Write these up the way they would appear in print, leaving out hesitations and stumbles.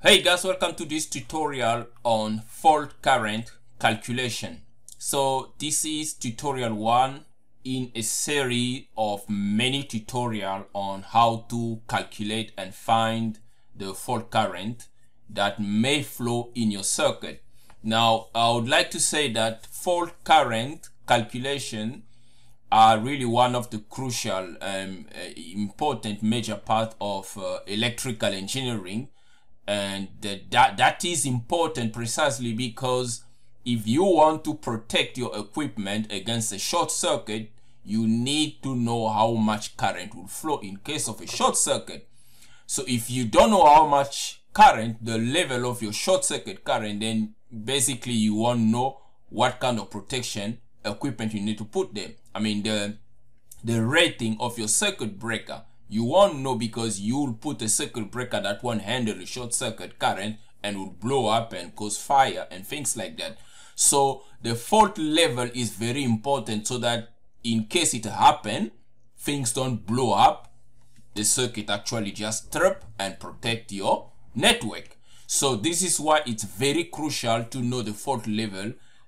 Hey guys, welcome to this tutorial on fault current calculation. So this is tutorial 1 in a series of many tutorials on how to calculate and find the fault current that may flow in your circuit. Now I would like to say that fault current calculation are really one of the crucial important major part of electrical engineering. And that is important precisely because if you want to protect your equipment against a short circuit, you need to know how much current will flow in case of a short circuit. So if you don't know how much current, the level of your short circuit current, then basically you won't know what kind of protection equipment you need to put there. I mean the rating of your circuit breaker. You won't know because you'll put a circuit breaker that won't handle a short circuit current and will blow up and cause fire and things like that. So the fault level is very important so that in case it happens, things don't blow up, the circuit actually just trip and protect your network. So this is why it's very crucial to know the fault level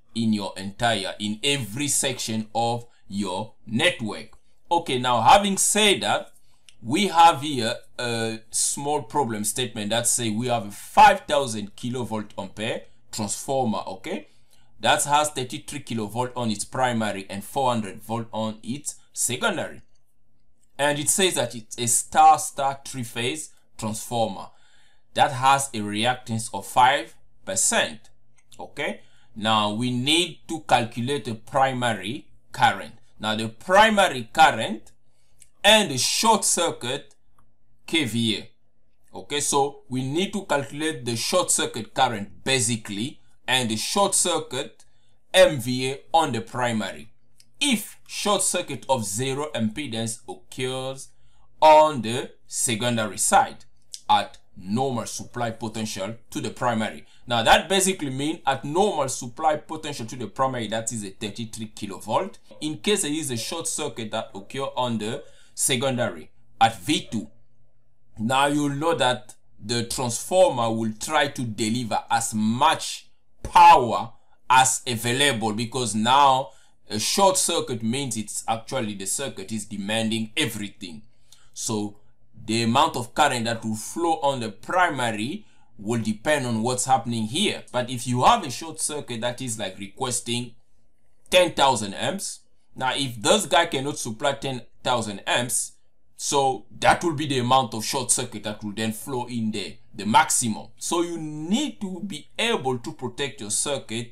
in every section of your network. Okay, now having said that, we have here a small problem statement that say we have a 5000 kilovolt ampere transformer, okay, that has 33 kilovolt on its primary and 400 volt on its secondary, and it says that it's a star-star three-phase transformer that has a reactance of 5%. Okay, now we need to calculate the primary current. Now the primary current and the short circuit Kva. Okay, so we need to calculate the short circuit current basically and the short circuit MVA on the primary. If short circuit of zero impedance occurs on the secondary side at normal supply potential to the primary. Now that basically means at normal supply potential to the primary, that is a 33 kilovolt. In case there is a short circuit that occurs on the secondary at V2, now you'll know that the transformer will try to deliver as much power as available, because now a short circuit means it's actually the circuit is demanding everything. So the amount of current that will flow on the primary will depend on what's happening here. But if you have a short circuit that is like requesting 10,000 amps, now if this guy cannot supply 10,000 amps, so that will be the amount of short circuit that will then flow in there, the maximum. So you need to be able to protect your circuit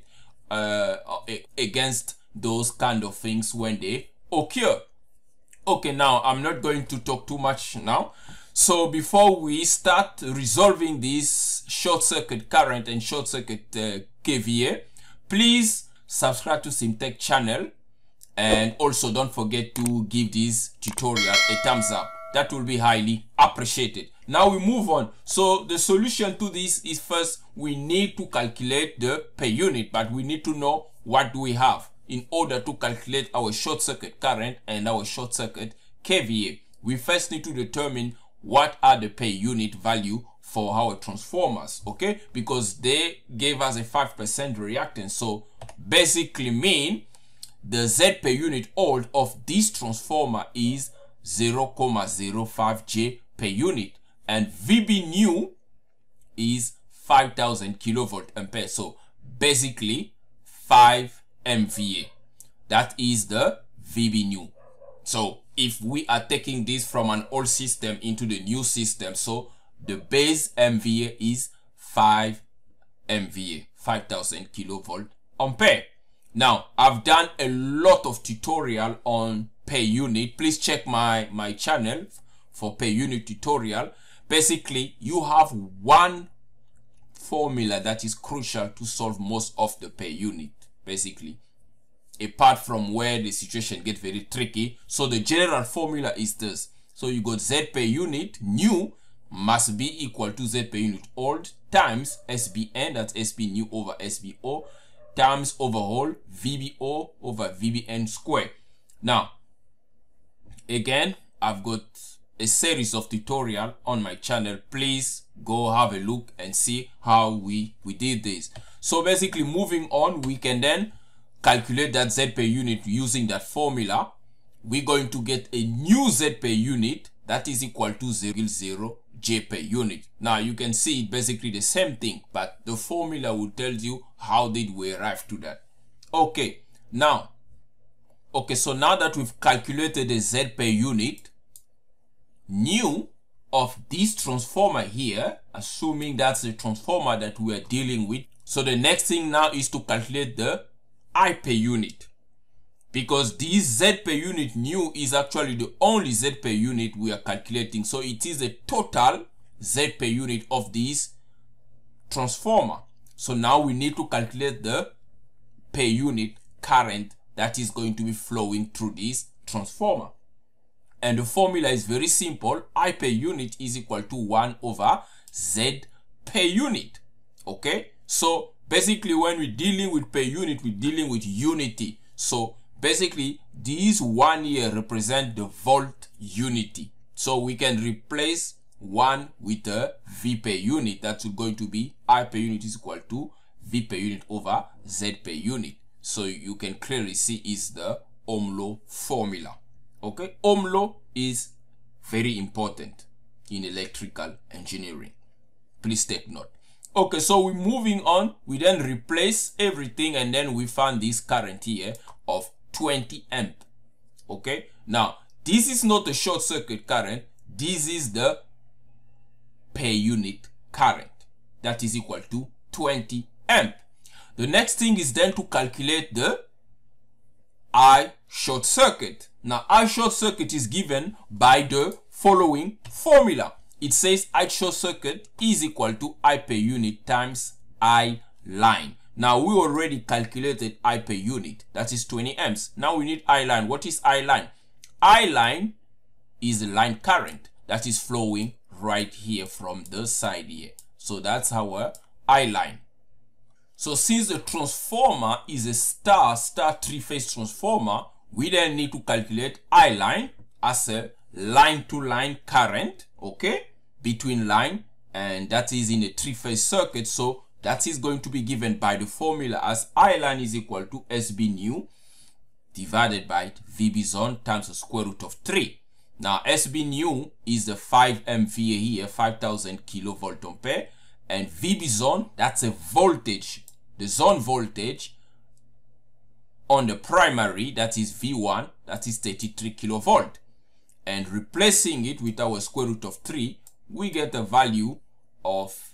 against those kind of things when they occur. Okay, now I'm not going to talk too much now. So before we start resolving this short circuit current and short circuit Kva, please subscribe to CMTEQ channel. And also don't forget to give this tutorial a thumbs up. That will be highly appreciated. Now we move on. So the solution to this is, first we need to calculate the per unit, but we need to know what do we have in order to calculate our short circuit current and our short circuit Kva. We first need to determine what are the per unit value for our transformers, okay, because they gave us a 5% reactance. So basically mean the Z per unit old of this transformer is 0.05 J per unit, and VB new is 5000 kilovolt ampere. So basically 5 MVA. That is the VB new. So if we are taking this from an old system into the new system, so the base MVA is 5 MVA, 5000 kilovolt ampere. Now I've done a lot of tutorial on per unit. Please check my channel for per unit tutorial. Basically you have one formula that is crucial to solve most of the per unit, basically, apart from where the situation gets very tricky. So the general formula is this. So you got Z per unit new must be equal to Z per unit old times SBN, that's SB new over SBO, times overall VBO over VBN square. Now again, I've got a series of tutorial on my channel. Please go have a look and see how we did this. So basically, moving on, we can then calculate that Z per unit using that formula. We're going to get a new Z per unit that is equal to 0 J per unit. Now you can see it basically the same thing, but the formula will tell you how did we arrive to that. Okay, so now that we've calculated the Z per unit, new of this transformer here, assuming that's the transformer that we are dealing with. So the next thing now is to calculate the I per unit, because this Z per unit new is actually the only Z per unit we are calculating. So it is the total Z per unit of this transformer. So now we need to calculate the per unit current that is going to be flowing through this transformer. And the formula is very simple. I per unit is equal to 1 over Z per unit. Okay, so basically when we're dealing with per unit, we're dealing with unity. So basically these 1 here represent the volt unity. So we can replace 1 with a V per unit. That's going to be I per unit is equal to V per unit over Z per unit. So you can clearly see is the Ohm law formula. Okay, Ohm law is very important in electrical engineering. Please take note. Okay, so we're moving on. We then replace everything and then we found this current here of 20 amp. Okay, now this is not a short circuit current. This is the per unit current that is equal to 20 amp. The next thing is then to calculate the I short circuit. Now I short circuit is given by the following formula. It says I short circuit is equal to I per unit times I line. Now we already calculated I per unit, that is 20 amps. Now we need I line. What is I line? I line is the line current that is flowing right here from the side here. So that's our I line. So since the transformer is a star three-phase transformer, we then need to calculate I line as a line-to-line current, okay, between line, and that is in a three-phase circuit. So that is going to be given by the formula as I line is equal to SB new divided by VB zone times the square root of 3. Now SB new is the 5 MVA here, 5000 kilovolt ampere, and VB zone, that's a voltage, the zone voltage on the primary, that is V1, that is 33 kilovolt. And replacing it with our square root of 3, we get a value of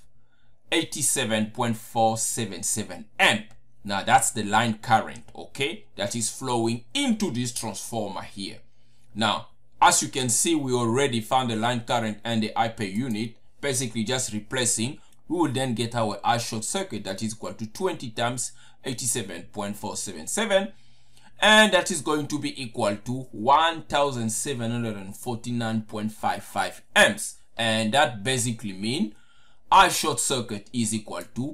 87.477 amp. Now that's the line current, okay, that is flowing into this transformer here. Now as you can see, we already found the line current and the I per unit. Basically just replacing, we will then get our I short circuit that is equal to 20 times 87.477, and that is going to be equal to 1749.55 amps. And that basically means I short circuit is equal to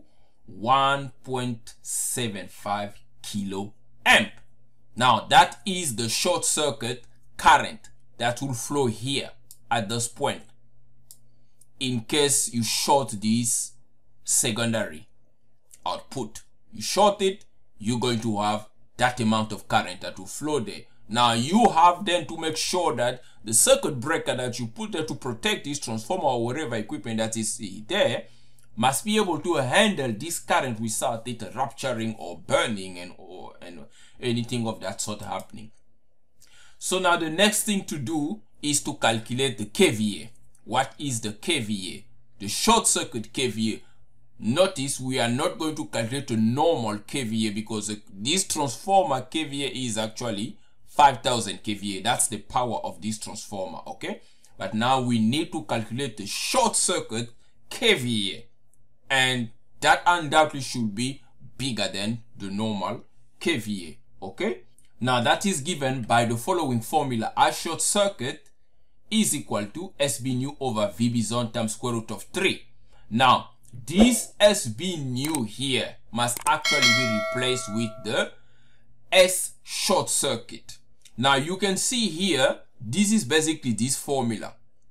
1.75 kilo amp. Now that is the short circuit current that will flow here at this point. In case you short this secondary output, you short it, you're going to have that amount of current that will flow there. Now you have then to make sure that the circuit breaker that you put there to protect this transformer or whatever equipment that is there must be able to handle this current without it rupturing or burning and anything of that sort happening. So now the next thing to do is to calculate the KVA. What is the KVA? The short circuit KVA. Notice we are not going to calculate a normal KVA because this transformer KVA is actually 5000 KVA. That's the power of this transformer, okay? But now we need to calculate the short circuit KVA, and that undoubtedly should be bigger than the normal KVA, okay? Now that is given by the following formula. I short circuit is equal to SB new over VB zone times square root of 3. Now this SB new here must actually be replaced with the S short circuit. Now you can see here, this is basically this formula.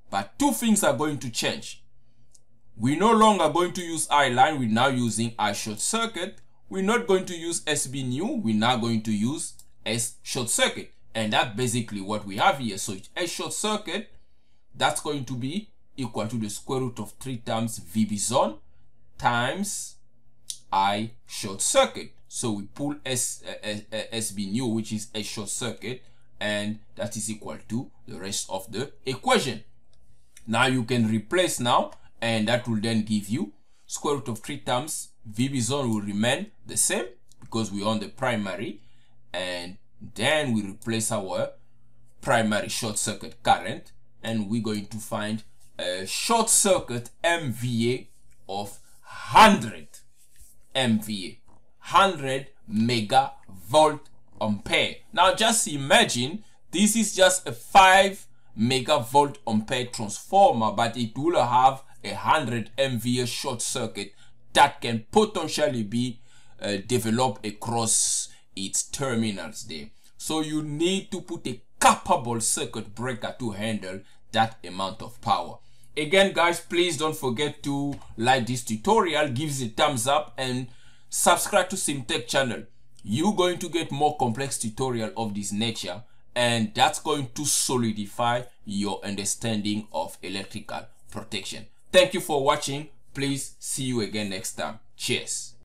But two things are going to change. We're no longer going to use I line, we're now using I short circuit. We're not going to use SB new, we're now going to use S short circuit. And that's basically what we have here. So it's S short circuit, that's going to be equal to the square root of 3 times VB zone times I short circuit. So we pull SB new, which is S short circuit, and that is equal to the rest of the equation. Now you can replace now, and that will then give you square root of 3 times VB zone will remain the same because we're on the primary, and then we replace our primary short circuit current, and we're going to find a short circuit MVA of 100 MVA, 100 megavolt ampere. Now just imagine this is just a 5 megavolt ampere transformer, but it will have 100 MVA short circuit that can potentially be developed across its terminals there. So you need to put a capable circuit breaker to handle that amount of power. Again guys, please don't forget to like this tutorial, give it a thumbs up, and subscribe to CMTEQ channel. You're going to get more complex tutorial of this nature, and that's going to solidify your understanding of electrical protection. Thank you for watching. Please see you again next time. Cheers.